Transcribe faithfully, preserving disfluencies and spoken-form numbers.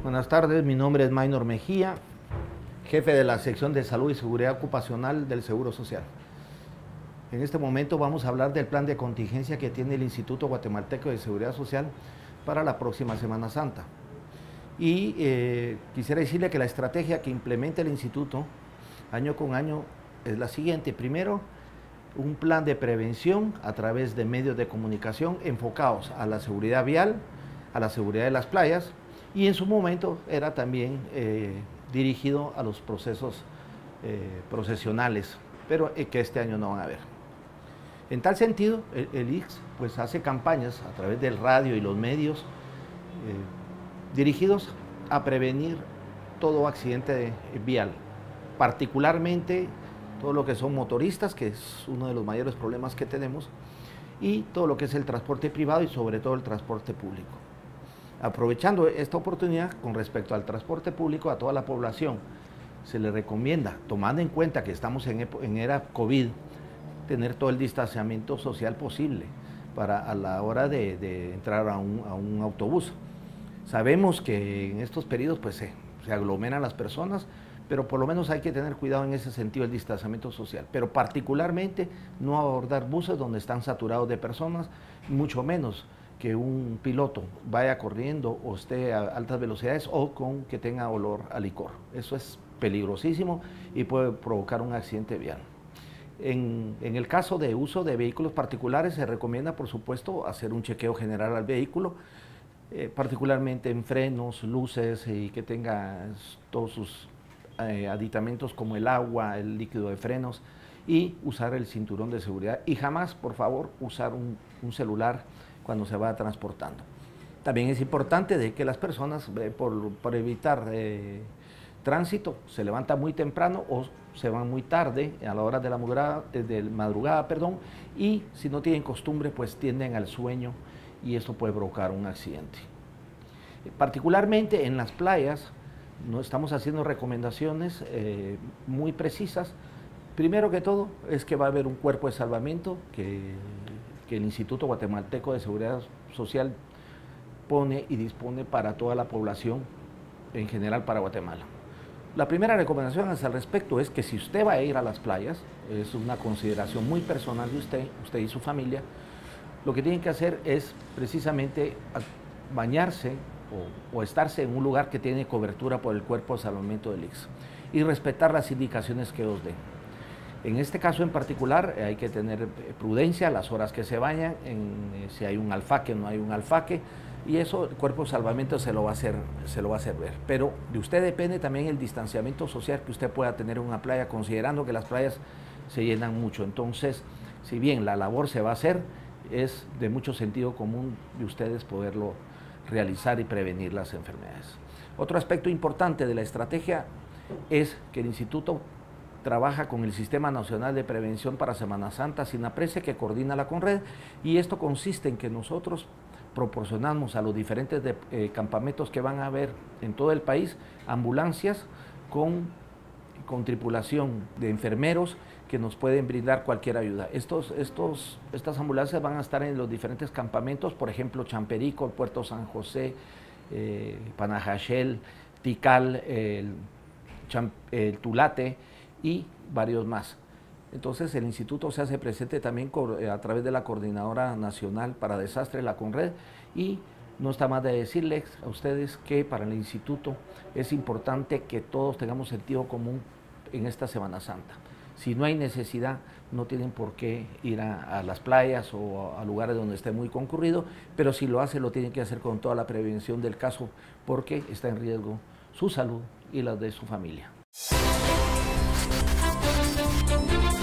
Buenas tardes, mi nombre es Maynor Mejía, jefe de la sección de Salud y Seguridad Ocupacional del Seguro Social. En este momento vamos a hablar del plan de contingencia que tiene el Instituto Guatemalteco de Seguridad Social para la próxima Semana Santa. Y eh, quisiera decirle que la estrategia que implementa el Instituto año con año es la siguiente. Primero, un plan de prevención a través de medios de comunicación enfocados a la seguridad vial, a la seguridad de las playas, y en su momento era también eh, dirigido a los procesos eh, procesionales, pero eh, que este año no van a haber. En tal sentido, el, el I C S pues, hace campañas a través del radio y los medios eh, dirigidos a prevenir todo accidente vial, particularmente todo lo que son motoristas, que es uno de los mayores problemas que tenemos, y todo lo que es el transporte privado y sobre todo el transporte público. Aprovechando esta oportunidad con respecto al transporte público a toda la población, se le recomienda, tomando en cuenta que estamos en, en era COVID, tener todo el distanciamiento social posible para a la hora de, de entrar a un, a un autobús. Sabemos que en estos periodos pues, se, se aglomeran las personas, pero por lo menos hay que tener cuidado en ese sentido, el distanciamiento social, pero particularmente no abordar buses donde están saturados de personas, mucho menos que un piloto vaya corriendo o esté a altas velocidades o con que tenga olor a licor. Eso es peligrosísimo y puede provocar un accidente vial. En, en el caso de uso de vehículos particulares se recomienda, por supuesto, hacer un chequeo general al vehículo, eh, particularmente en frenos, luces y que tenga todos sus eh, aditamentos como el agua, el líquido de frenos, y usar el cinturón de seguridad y jamás, por favor, usar un, un celular cuando se va transportando. También es importante de que las personas, eh, por, por evitar eh, tránsito, se levantan muy temprano o se van muy tarde, a la hora de la madrugada, de madrugada, perdón, y si no tienen costumbre, pues tienden al sueño y esto puede provocar un accidente. Eh, particularmente en las playas, no estamos haciendo recomendaciones eh, muy precisas. Primero que todo, es que va a haber un cuerpo de salvamento que que el Instituto Guatemalteco de Seguridad Social pone y dispone para toda la población, en general para Guatemala. La primera recomendación al respecto es que si usted va a ir a las playas, es una consideración muy personal de usted, usted y su familia, lo que tienen que hacer es precisamente bañarse o, o estarse en un lugar que tiene cobertura por el cuerpo de salvamento del I C S y respetar las indicaciones que os den. En este caso en particular hay que tener prudencia, las horas que se bañan, en, si hay un alfaque o no hay un alfaque, y eso el cuerpo de salvamento se lo va a hacer, se lo va a hacer ver. Pero de usted depende también el distanciamiento social que usted pueda tener en una playa, considerando que las playas se llenan mucho. Entonces, si bien la labor se va a hacer, es de mucho sentido común de ustedes poderlo realizar y prevenir las enfermedades. Otro aspecto importante de la estrategia es que el Instituto trabaja con el Sistema Nacional de Prevención para Semana Santa, SINAPRESE, que coordina la CONRED, y esto consiste en que nosotros proporcionamos a los diferentes de, eh, campamentos que van a haber en todo el país, ambulancias con, con tripulación de enfermeros que nos pueden brindar cualquier ayuda. Estos, estos, estas ambulancias van a estar en los diferentes campamentos, por ejemplo, Champerico, Puerto San José, eh, Panajachel, Tikal, el, el Tulate, y varios más. Entonces el instituto se hace presente también a través de la Coordinadora Nacional para Desastres, la CONRED, y no está más de decirles a ustedes que para el instituto es importante que todos tengamos sentido común en esta Semana Santa. Si no hay necesidad, no tienen por qué ir a, a las playas o a, a lugares donde esté muy concurrido, pero si lo hace, lo tienen que hacer con toda la prevención del caso, porque está en riesgo su salud y la de su familia. Thank you.